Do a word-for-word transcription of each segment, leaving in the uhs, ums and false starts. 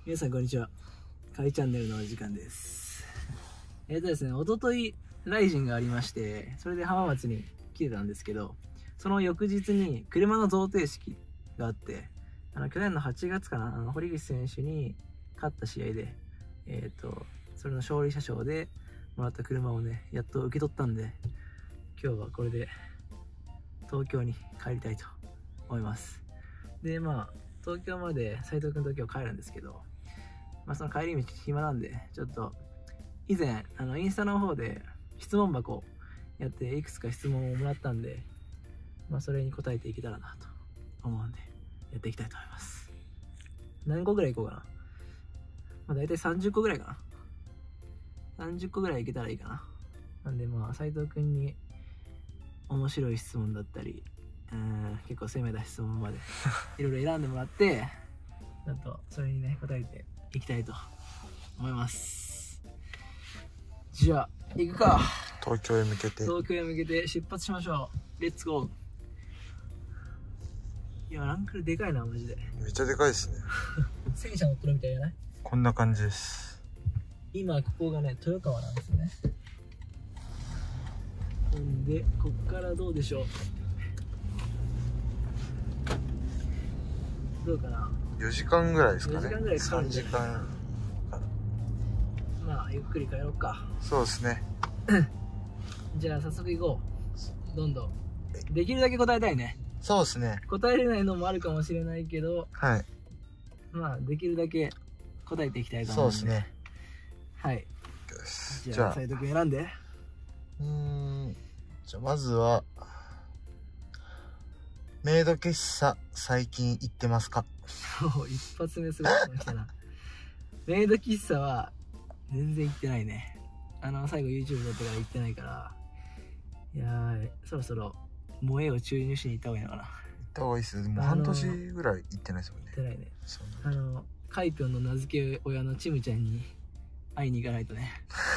皆さんこんにちは。かいチャンネルのお時間です。えっとですね、おとといライジンがありまして、それで浜松に来てたんですけど、その翌日に車の贈呈式があって、あの去年のはちがつかな、あの堀口選手に勝った試合で、えっとそれの勝利者賞でもらった車をね、やっと受け取ったんで、今日はこれで東京に帰りたいと思います。で、まあ東京まで斉藤君と今日帰るんですけど、まあ、その帰り道暇なんで、ちょっと以前あのインスタの方で質問箱やっていくつか質問をもらったんで、まあ、それに答えていけたらなと思うんでやっていきたいと思います。何個ぐらいいこうかな。まあ、大体さんじゅっこぐらいかな。さんじゅっこぐらいいけたらいいかな。なんでまあ斉藤君に面白い質問だったり、うん、結構攻めた質問までいろいろ選んでもらってちょっとそれにね答えていきたいと思います。じゃあ行くか。 東京へ向けて東京へ向けて出発しましょう。レッツゴー。いやランクルでかいなマジで。 めっちゃでかいですね。 戦車乗ってるみたいじゃない？ こんな感じです。 今ここがね豊川なんですよね。ほんでこっからどうでしょう。どうかな。 よじかんぐらいですかね。 よじかんぐらいかかるんじゃない？ さんじかんかな。 まあゆっくり帰ろうか。 そうですね。 じゃあ早速行こう。どんどんできるだけ答えたいね。 そうですね。 答えれないのもあるかもしれないけど、 はい。 まあできるだけ答えていきたいと思うんで。 そうですね。 はい。 よし。 じゃあ斉藤君選んで。 うーん。じゃあまずはメイド喫茶最近行ってますか？ 一発目すごい来たな。メイド喫茶は全然行ってないね。あの最後 YouTube 撮ってから行ってないから、いやーそろそろ萌えを注入しに行った方がいいのかな。 行った方がいいっすよ。もう半年ぐらい行ってないですもんね。 行ってないね。 そうあのカイピョンの名付け親のチムちゃんに会いに行かないとね。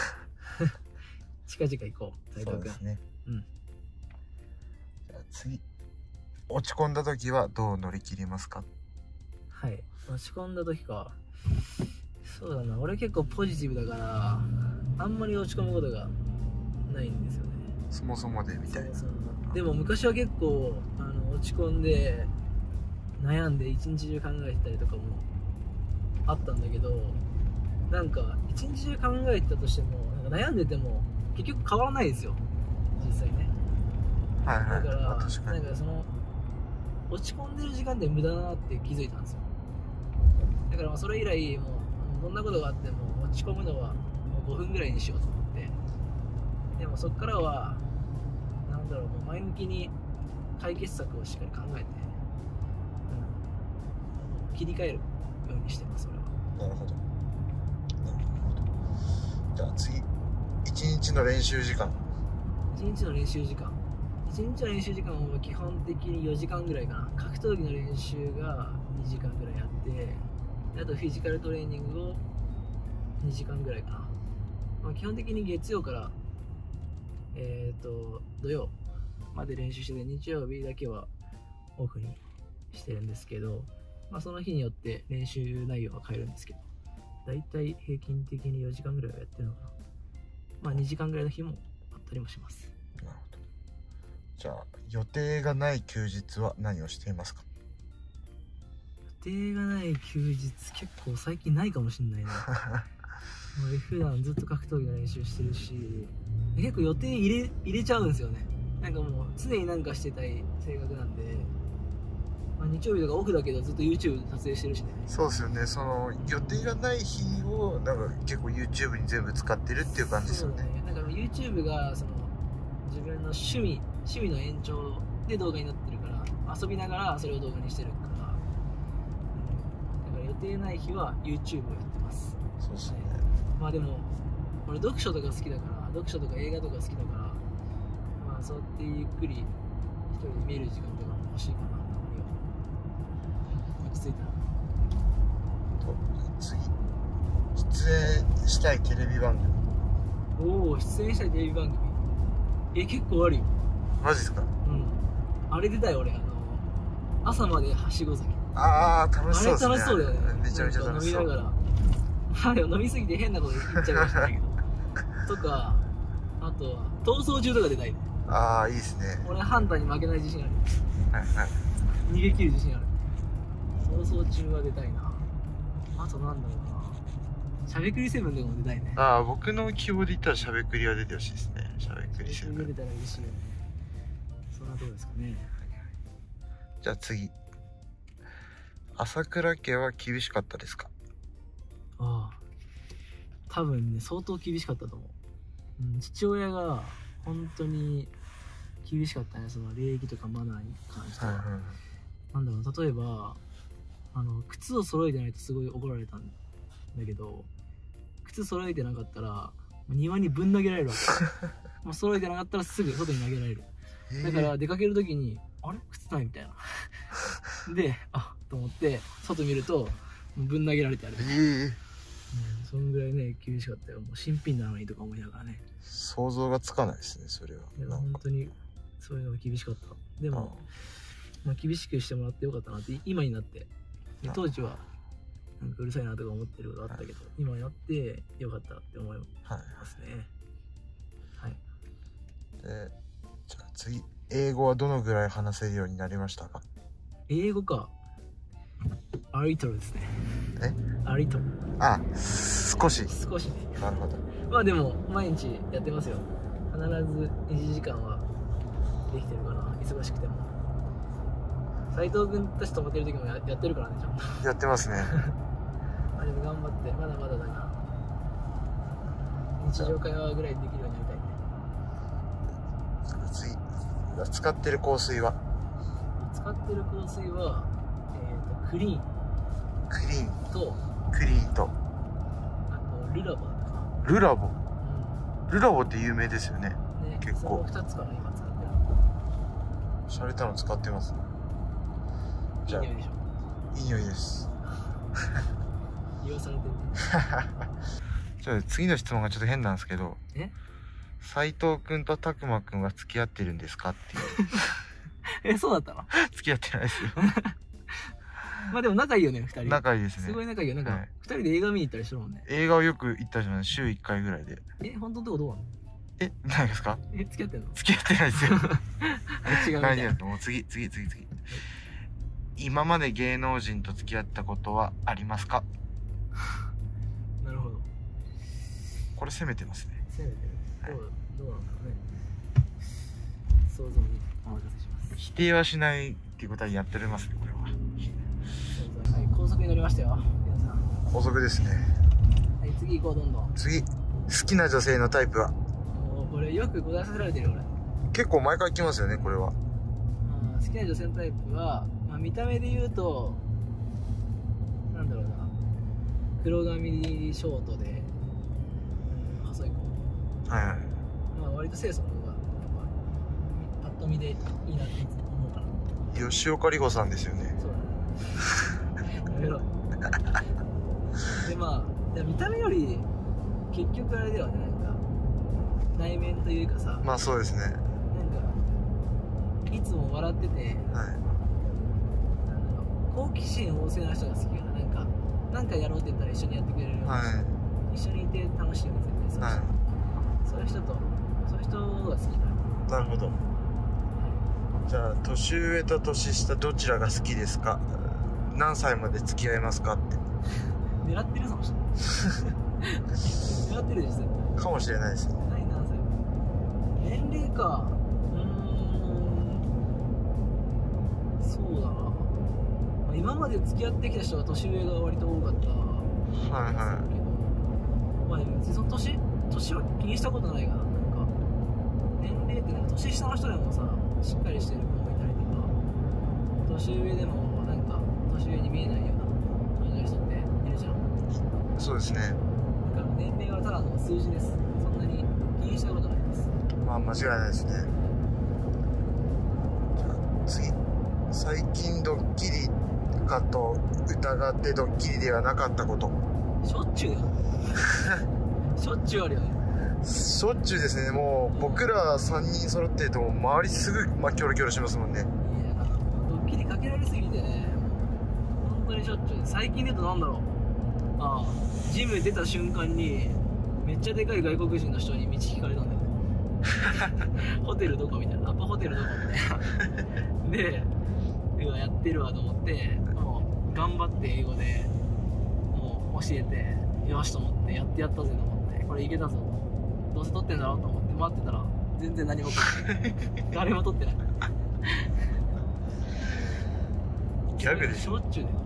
近々行こう斉藤君。 そうですね。 うん。 じゃあ次、落ち込んだ時はどう乗り切りますか？ はい、落ち込んだ時か。そうだな、俺結構ポジティブだからあんまり落ち込むことがないんですよね。 そもそもでみたいな。 そうそう。でも昔は結構あの落ち込んで悩んで一日中考えてたりとかもあったんだけど、なんか一日中考えてたとしてもなんか悩んでても結局変わらないですよ実際ね。 はいはい。 だから、 まあ確かに。 なんかその落ち込んでる時間って無駄だなって気づいたんですよ。だからまあそれ以来もうどんなことがあっても落ち込むのはもうごふんぐらいにしようと思って、でもそっからはなんだろう、もう前向きに解決策をしっかり考えて、うん、切り替えるようにしてます。それは。 なるほど。なるほど。じゃあ次、一日の練習時間。 一日の練習時間。一日の練習時間は基本的によじかんぐらいかな。格闘技の練習がにじかんぐらいあって、あとフィジカルトレーニングをにじかんぐらいかな。まあ、基本的に月曜からえっと土曜まで練習してて、日曜日だけはオフにしてるんですけど、まあ、その日によって練習内容は変えるんですけど、だいたい平均的によじかんぐらいはやってるのかな。まあにじかんぐらいの日もあったりもします。 なるほど。じゃあ予定がない休日は何をしていますか？ 予定がない休日結構最近ないかもしんないな。俺普段ずっと格闘技の練習してるし、結構予定入れ入れちゃうんですよね。なんかもう常になんかしてたい性格なんで、まあ、日曜日とかオフだけどずっと YouTube 撮影してるしね。 そうですよね。その予定がない日をなんか結構 YouTube に全部使ってるっていう感じですよね。 そうね。なんか YouTube がその自分の趣味趣味の延長で動画になってるから、遊びながらそれを動画にしてるから、うん、だから予定ない日は YouTube をやってます。 そうですね。 まあでも俺読書とか好きだから、読書とか映画とか好きだから、まあそうやってゆっくり一人で見る時間とかも欲しいかな。たまには落ち着いたら。 と次、出演したいテレビ番組。 おお、出演したいテレビ番組。え、結構あるよ。 マジですか？ うん。あれ出たよ俺、あの朝まではしご酒。 ああ、楽しそうですね。 あれ楽しそうだよね。 めちゃめちゃ楽しそう。 飲みながらまあでも飲みすぎて変なこと言っちゃうかもしれないけどとか、あとは逃走中とか出たいね。 ああ、いいですね。 俺ハンターに負けない自信ある。 はいはい。 逃げ切る自信ある。逃走中は出たいな。あとなんだろうな、しゃべくりセブンでも出たいね。 ああ、僕の希望で言ったらしゃべくりは出てほしいですね。しゃべくりセブン。 出たら嬉しいよね。そんなとこですかね。 じゃあ次。朝倉家は厳しかったですか？ ああ、多分ね相当厳しかったと思う。うん、父親が本当に厳しかったね、その礼儀とかマナーに関しては。 はいはいはい。 なんだろう、例えばあの靴を揃えてないとすごい怒られたんだけど、靴揃えてなかったら庭にぶん投げられるわけもう揃えてなかったらすぐ外に投げられる。だから出かける時にあれ靴ないみたいなで、あっと思って外見るとぶん投げられてある。 えー、 うん、そんぐらいね厳しかったよ。もう新品なのにとか思いながらね。 想像がつかないですね、それは。 いやなんか本当にそういうのが厳しかった。でもまあ、厳しくしてもらってよかったなって今になって。で当時はなんかうるさいなとか思ってることあったけど、はい、今になってよかったって思いますね。はい、 はい、でじゃあ次、英語はどのぐらい話せるようになりましたか？ 英語か、アリトルですね。 えアリトル。 あ、少し少しね。 なるほど。 まあでも毎日やってますよ。必ずいちじかんはできてるかな、忙しくても。斉藤君たちと思ってる時も や, やってるからね、ちゃんと。 やってますね。 まあでも頑張って、まだまだだな。日常会話ぐらいできるようになりたいね。 次、使ってる香水は？ 使ってる香水は、えー、とクリーン。 クリーンと、 クリーンと、 あとルラボだったかな。 ルラボ。 うん、 ルラボって有名ですよね。 ね、 結構。 そのふたつかな、今使ってる。 洒落たの使ってますね。 いい匂いでしょ。 いい匂いです。 利用されてる。 じゃあ次の質問がちょっと変なんですけど、 え斉藤君と拓磨君は付き合ってるんですかっていう。 え、そうだったの？ 付き合ってないですよ。 まあでも仲いいよね、ふたり。 仲いいですね。 すごい仲いいよ。なんか、 はい、 ふたりで映画見に行ったりしてるもんね。 映画をよく行ったじゃない、週いっかいぐらいで。 え、本当のとこどうなの？ え、何ですか？ え、付き合ってんの？ 付き合ってないですよ。 あれ違うみたいな。 何ですもう次、次、次、次。今まで芸能人と付き合ったことはありますか？ なるほど。 これ攻めてますね。 攻めてる。どう、はい、どうなんだろうね。想像にお任せします。 否定はしないっていうことはやっておりますね、これは。 はい、高速に乗りましたよ、皆さん。 高速ですね。 はい、次行こう、どんどん。 次、好きな女性のタイプは？ もうこれよく答えさせられてるよ、俺。 結構毎回来ますよね、これは。 好きな女性のタイプは、まあ、見た目で言うとなんだろうな、黒髪ショートで、うん、細い子。 はいはい。まあ割と清楚の方がパッと見でいいなって思うかな。 吉岡里帆さんですよね。 そうだね。やめろ。でまあ見た目より結局あれだよね、なんか内面というかさ。 まあそうですね。 なんかいつも笑ってて、はい、好奇心旺盛な人が好きかな。なんかなんかやろうって言ったら一緒にやってくれるような、はい、一緒にいて楽しいよね、絶対。そう、はい、そういう人とそういう人が好きだ。 なるほど。じゃあ年上と年下どちらが好きですか？何歳まで付き合いますかって。 狙ってるかもしれない。狙ってる実際かもしれないですね。 何何歳？年齢か。うーん、そうだな、まあ、今まで付き合ってきた人が年上が割と多かった。はいはい。けどまあ別にその年年は気にしたことないかな。なんか年齢ってなんか年下の人でもさ、しっかりしてる子もいたりとか、年上でもなんか年上に見えないような感じの人っているじゃん。 そうですね。 だから年齢はただの数字です。そんなに気にしたことないです。 まあ間違いないですね。じゃあ次、最近ドッキリかと疑ってドッキリではなかったこと。 しょっちゅうだよ。しょっちゅうあるよね。 しょっちゅうですね。もう僕らさんにん揃ってると周りすぐ、まあ、キョロキョロしますもんね。いやドッキリかけられすぎてね、本当にしょっちゅう。最近で言うとなんだろう、ああジム出た瞬間にめっちゃでかい外国人の人に道聞かれたんだよねホテルどこみたいな、アパホテルどこみたいなで、うわやってるわと思って、もう頑張って英語でもう教えて、よしと思ってやってやったぜと思って、これいけたぞ、どうせ撮ってんだろうと思って待ってたら全然何も撮ってない誰も撮ってないギャグでししょっちゅうで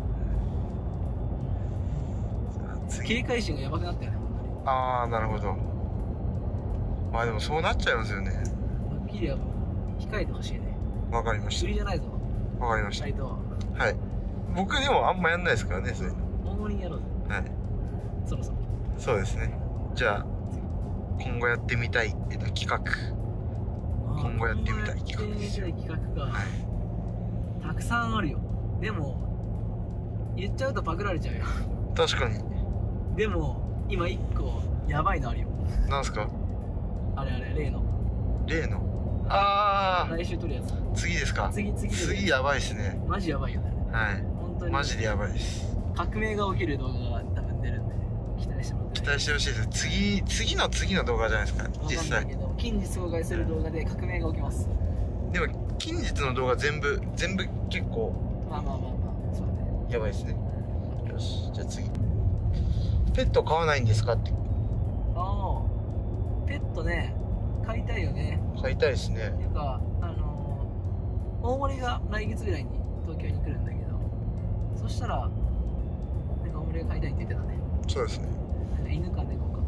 警戒心がやばくなったよね。 ああ、なるほど。まあでもそうなっちゃいますよね。 はっきりは控えてほしいね。 わかりまし釣りじゃないぞ。 た。わかりました。 斉藤ははい。僕でもあんまやんないですからね、そういうの。 大盛りにやろうぜ。 はい。 そろそろ。 そうですね。じゃあ、今後やってみたい、えっと、企画。今後やってみたい企画ですよ。 やってみたい企画か。 はい。 たくさんあるよ。でも、言っちゃうとパクられちゃうよ。 確かに。 でも、今一個、やばいのあるよ。 なんすか？ あれあれ、例の。 例の。ああ、 来週撮るやつ。 次ですか？ 次、次。 次やばいっすね。 マジやばいよね。 はい。 本当に。 マジでやばいです。 革命が起きる動画が多分出るんで、期待してもらって。 期待してほしいです。次、次の次の動画じゃないですか、実際。 わかんないけど、近日公開する動画で革命が起きます。 でも、近日の動画全部、全部結構、 まあまあまあまあ、そうね。 やばいですね。よし、じゃあ次。ペット飼わないんですかって。 ああ、ペットね、飼いたいよね。 飼いたいですね。 っていうか、あのー、大森が来月ぐらいに東京に来るんだけど、そしたら、なんか大森が飼いたいって言ってたね。 そうですね。 犬か猫か。ど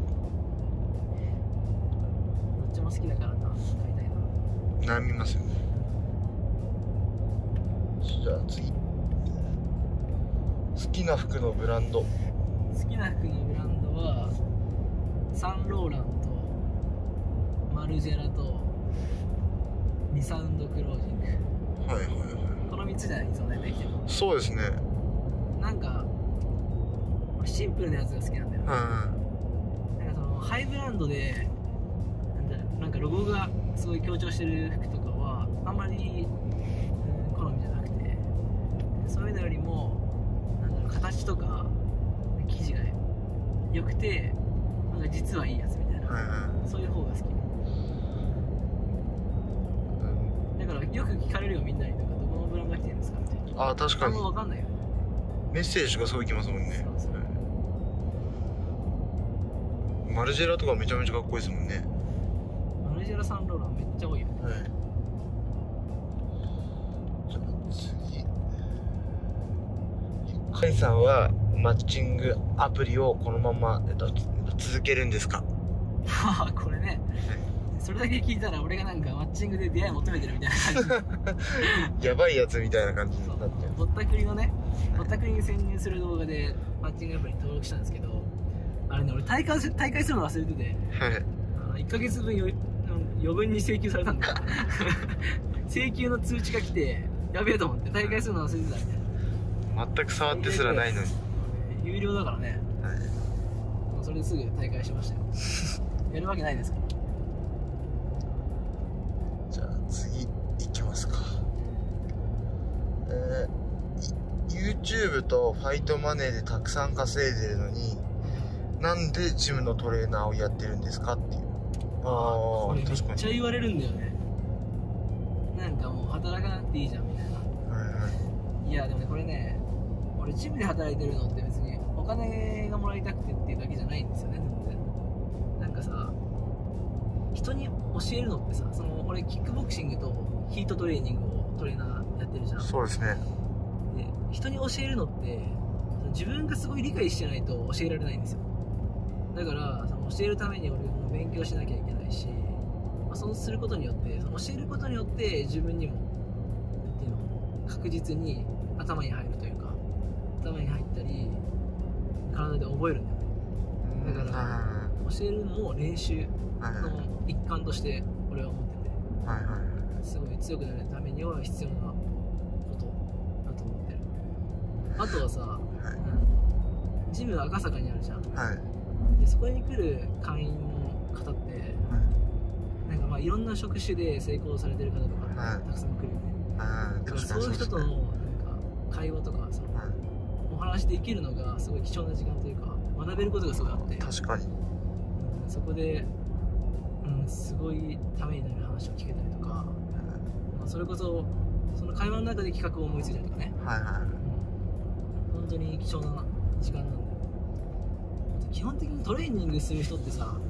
っちも好きだからな、飼いたいな。 悩みますよね。じゃあ次。好きな服のブランド。 好きな服のブランドはサンローランとマルジェラとリサウンドクロージング。 はいはいはい。 このみっつじゃない、いつも大体着てる。 そうですね。 なんか俺シンプルなやつが好きなんだよ、ね、 うん。 なんかそのハイブランドでなんだなんかロゴがすごい強調してる服とかはあんまり、うん、好みじゃなくて、そういうのよりもなんだろう、形とか生地が良くてなんか実はいいやつみたいな、 はいはい。 そういう方が好き。だからよく聞かれるよ、みんなに。とかどこのブランドが着てるんですかみたいな。 ああ、確かにあんま分かんないよね。 メッセージがそういきますもんね。 そうそうはい。マルジェラとかめちゃめちゃかっこいいですもんね。 マルジェラサンローランめっちゃ多いよね。 はい。じゃあ次。カイさんはマッチングアプリをこのまま、えっと、続けるんですか？ はあ、これね、それだけ聞いたら俺がなんかマッチングで出会い求めてるみたいな感じやばいやつみたいな感じになってる。 ぼったくりのね、ぼったくりに潜入する動画でマッチングアプリに登録したんですけど、あれね、俺大会す大会するの忘れてて、 はい。 あのいっかげつぶんよ余分に請求されたんだよ請求の通知が来て、やべえと思って大会するの忘れてたみたいな。 全く触ってすらないのに。 有料だからね、 はい。 それですぐ大会しましたよやるわけないですから。 じゃあ次行きますか。えー、YouTube とファイトマネーでたくさん稼いでるのに、なんでジムのトレーナーをやってるんですかっていう。ああ、 これめっ確かに。 ちゃ言われるんだよね。なんかもう働かなくていいじゃんみたいな。 はいはい。 いやでもね、これね、俺ジムで働いてるのって別にお金がもらいたくてっていうだけじゃないんですよね、全然。なんかさ、人に教えるのってさ、その俺キックボクシングとヒートトレーニングをトレーナーやってるじゃん。 そうですね。 で、人に教えるのって自分がすごい理解してないと教えられないんですよ。だからその教えるために俺も勉強しなきゃいけないし、まあ、そうすることによってその教えることによって自分にもなんていうの、確実に頭に入るというか、頭に入ったり体で覚えるんだよね。だから教えるのも練習の一環として俺は思ってて、 はいはい。 すごい強くなるためには必要なことだと思ってる。あとはさ、 はいうん、ジム赤坂にあるじゃん。 はい。 でそこに来る会員の方って、はい、なんかまあいろんな職種で成功されてる方とかたくさん来るよね。 はい、 だからそういう人とのなんか会話とかさ、 はい、 お話できるのがすごい貴重な時間というか、学べることがすごいあって、 確かに。 そこで、うん、すごいためになる話を聞けたりとか、まあ、それこそその会話の中で企画を思いついたりとかね、 はいはい。 本当に貴重な時間なんだよ。基本的にトレーニングする人ってさ、 はい。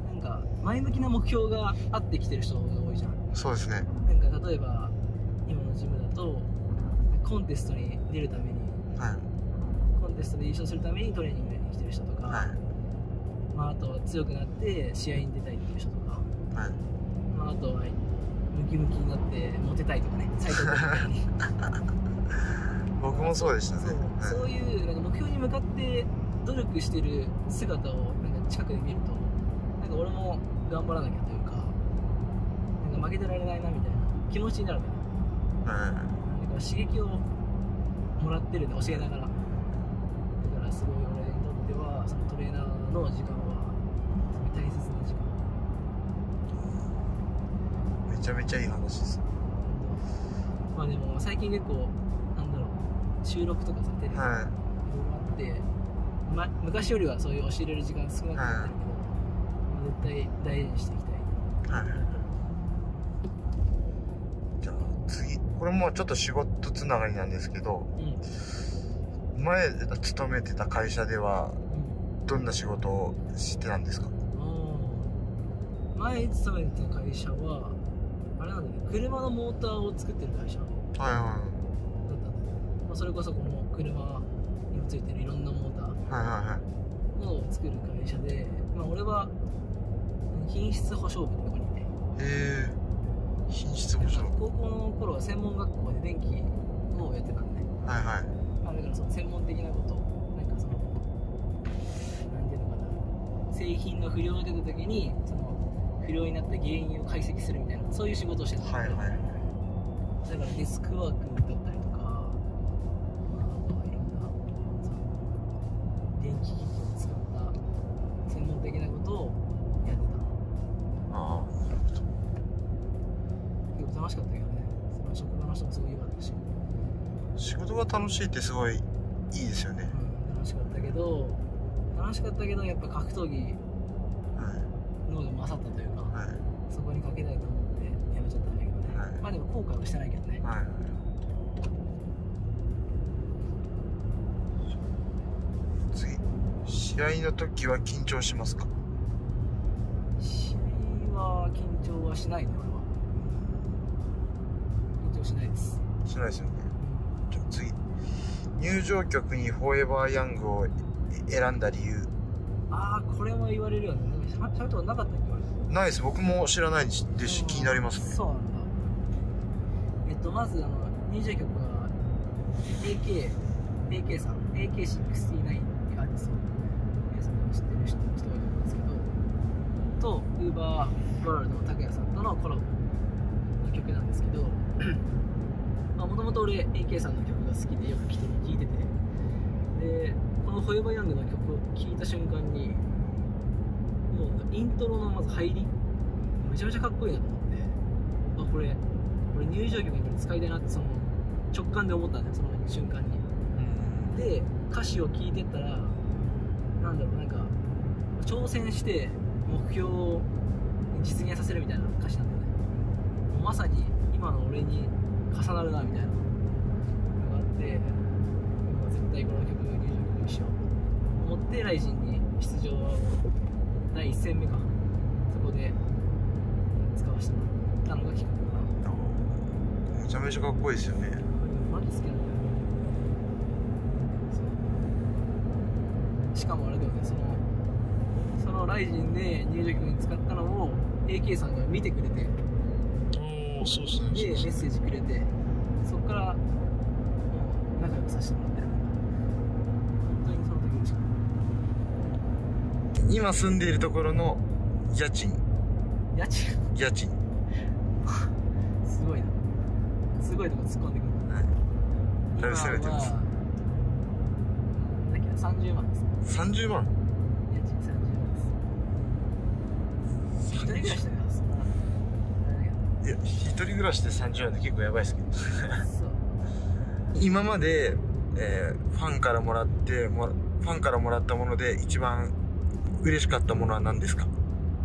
なんか前向きな目標があってきてる人が多いじゃん。 そうですね。 なんか例えば今のジムだとコンテストに出るために、 はい。 コンテストで優勝するためにトレーニングに来てる人とか、 はい。 まあ、あとは強くなって試合に出たいっていう人とか、 はい。 まあ、あとはムキムキになってモテたいとかね、最高みたいに僕もそうでしたね。 そう、 はい、 そういうなんか目標に向かって努力してる姿をなんか近くで見ると、なんか俺も頑張らなきゃというか、なんか負けてられないなみたいな気持ちになるんだよね。 はい。 だから刺激をもらってるんで、教えながら。だからすごい俺にとってはそのトレーナーの時間はすごい大切な時間。 めちゃめちゃいい話です。 まあでも最近結構なんだろう、収録とかさ、テレビとかいろいろはあって、ま、昔よりはそういう教えれる時間少なくなってるけど、まあ、絶対大事にしていきたい。 い。はい。じゃあ次、これもちょっと仕事つながりなんですけど、 うん、 前勤めてた会社ではうん、 どんな仕事をしてたんですか？ あ前勤めてた会社はあれなんだよね、車のモーターを作ってる会社だったんはいはだよね。まあ、それこそこの車にもついてるいろんなモータい。はいはいはい。 ーを作る会社で、まあ、俺は品質保証部ってとこにいて、 えー、品質保証。 高校の頃は専門学校で電気をやってたんでね。 はいはい。 まあ、だからその専門的なこと、なんかその、なんていうのかな、製品の不良が出た時に、その不良になった原因を解析するみたいな、そういう仕事をしてたんだけど、 はいはい。 だからデスクワークだったりとか、まあ、あとはいろんなその電気機器を使った専門的なことをやってた。 ああ。 結構楽しかったけどね、その職場の人もすごい良かったし、 仕事が楽しいってすごいいいですよね。 うん、楽しかったけど、楽しかったけど、やっぱ格闘技はいの方が勝ったというか、 はいそこにかけたいと思ってやめちゃったんだけどね、 はい。 まあでも後悔はしてないけどね。 はい。次、試合の時は緊張しますか？ 試合は緊張はしないね、俺は。緊張しないです。 しないですよね。じゃあ次、入場曲にフォーエバーヤングを選んだ理由。 ああ、これも言われるよね。なんかしゃべったことなかったっけ、俺。 ないです。僕も知らないですし、気になりますね。 そうなんだ。えっと、まずあの入場曲は エーケー、エーケー さん、エーケーシックスティーナイン っていうアーティスト、皆さんも知ってる人がいるんですけど、と、ウーバーワールドの拓也さんとのコラボの曲なんですけど、もともと俺 エーケー さんの曲が好きでよく聴いてて、で、このフォーエバーヤングの曲を聴いた瞬間に、もうイントロのまず入り、めちゃめちゃかっこいいなと思って、あ、これ、これ入場曲にこれ使いたいなってその直感で思ったんだよ、その瞬間に。で、歌詞を聴いてったら、なんだろう、なんか、挑戦して目標を実現させるみたいな歌詞なんだよね。もうまさに今の俺に重なるなみたいなのがあって、絶対この曲入場曲にしようと思ってライジンに出場だいいっ戦目か、そこで使わせてもらったのがきっかけかな。 めちゃめちゃかっこいいですよね。 マジ好きなんだよ。そうしかもあれだよね、そのそのライジンで入場曲に使ったのを エーケー さんが見てくれて、 おお、そうですね。 でメッセージくれて、そっからもう仲良くさせてもらってる。本当にその時嬉しかった。 今住んでいるところの家賃。 家賃家賃。 すごいな。すごいとこ突っ込んでくる。 はい。だいぶ攻めてます。 今はだっけな、さんじゅうまんですね。 さんじゅうまん。 家賃さんじゅうまんです。一人暮らしだからそんなあれだけど。 いや、一人暮らしでさんじゅうまんって結構やばいですけど。 そう。 今までえー、ファンからもらってもファンからもらったもので一番嬉しかったものは何ですか？ う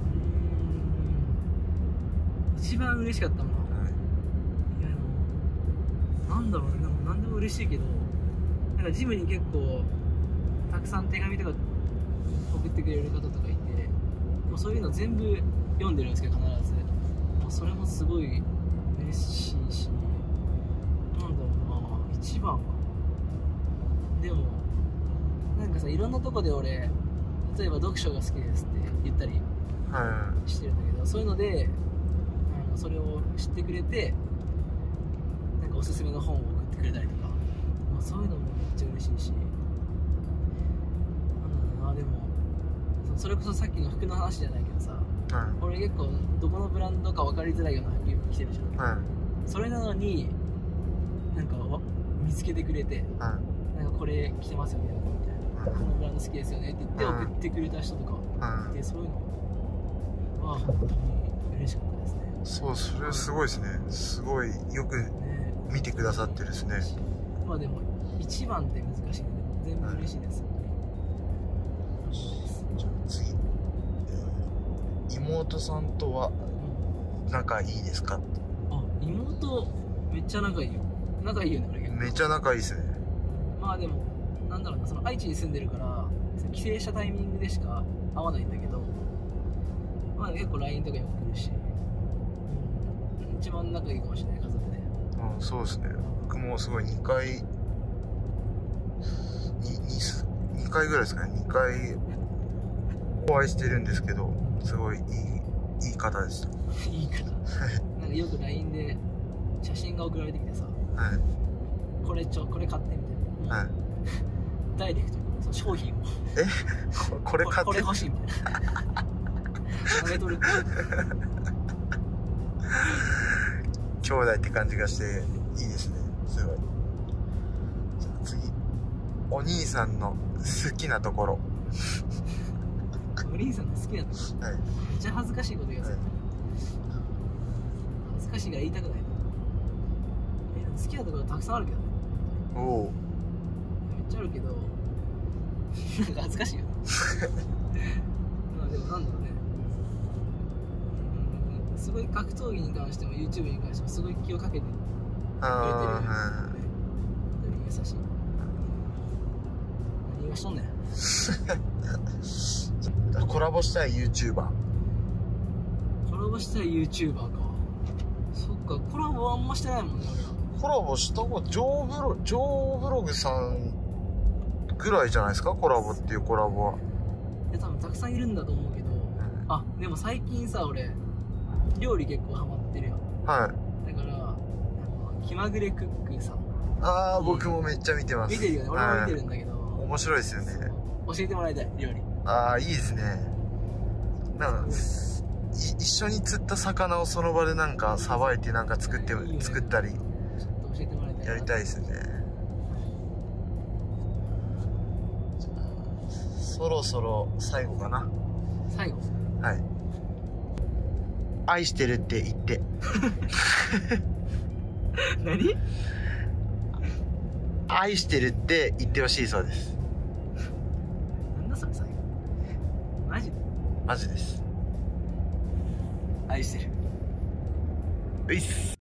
ーん一番嬉しかったもの、 はい、 いやあのなんだろうね、でも何でも嬉しいけど、なんかジムに結構たくさん手紙とか送ってくれる方とかいて、もうそういうの全部読んでるんですけど必ず、もうそれもすごい嬉しいし、なんだろうな、一番か。でもなんかさ、いろんなとこで俺例えば読書が好きですって言ったりしてるんだけど、そういうのであのそれを知ってくれて、なんかおすすめの本を送ってくれたりとか、まあ、そういうのもめっちゃ嬉しいし、なんだろうな、でもそれこそさっきの服の話じゃないけどさ、 はい、 俺結構どこのブランドか分かりづらいような服着てるじゃん、はい、それなのになんか見つけてくれて、はい、なんかこれ着てますよねみたいな、はい、このブランド好きですよねって言って送ってくれた人とか、はい、でそういうのは本当に嬉しかったですね。 そう、それすごいですね。すごいよく見てくださってるですね。 まあでも一番って難しいんで、全部嬉しいです、はい、 じゃあ次、えー、妹さんとは仲いいですか？ あ、妹めっちゃ仲いいよ。仲いいよね、俺結構。 めっちゃ仲いいですね。 まあでもなんだろうな、その愛知に住んでるから帰省したタイミングでしか会わないんだけど、まあ結構 ライン とかよく来るし、うん、一番仲いいかもしれない、家族で。 あ、そうですね。僕もすごいにかいににかいぐらいですかね、にかいお会いしてるんですけど、すごいいいいい方でした。 いい方なんかよく ライン で写真が送られてきてさ、はい、これちょこれ買ってみたいな、はい、ダイレクトにその商品をえこれ買ってこれ欲しいみたいなあげとる兄弟って感じがしていいですね。すごい。じゃあ次、お兄さんの好きなところ。 お兄さんの好きなところ、はい、めっちゃ恥ずかしいこと言うやつ、はい、恥ずかしいから言いたくないな。好きなところたくさんあるけどね。 おお。 めっちゃあるけどなんか恥ずかしいよまあでもなんだろうね、うん、すごい格闘技に関しても YouTube に関してもすごい気をかけてくれてる、ね、優しい。何がしとんねんコラボしたい YouTuber。 コラボしたい YouTuber か。そっか、コラボあんましてないもんね、俺ら。 コラボした方がジョーブロジョーブログさんぐらいじゃないですか、コラボっていうコラボは。 いや多分たくさんいるんだと思うけど、うん、あ、でも最近さ、俺料理結構ハマってるよ。はい。だからあの気まぐれクックさん、 ああ、僕もめっちゃ見てます。 見てるよね、俺も見てるんだけど、はい、 面白いですよね。 教えてもらいたい、料理。ああ、いいですね。なんか一緒に釣った魚をその場でなんかさばいてなんか作っていい、ね、作ったり教えてもらいたい、 やりたいですね。じゃあそろそろ最後かな。 最後、 はい。愛してるって言って何？ 愛してるって言ってほしいそうです。 なんだそれ最後、マジで？ マジです。 愛してる。 ういっす。